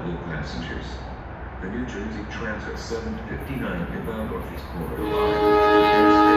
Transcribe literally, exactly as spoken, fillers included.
available passengers. The New Jersey Transit seven fifty-nine inbound Northeast Corridor line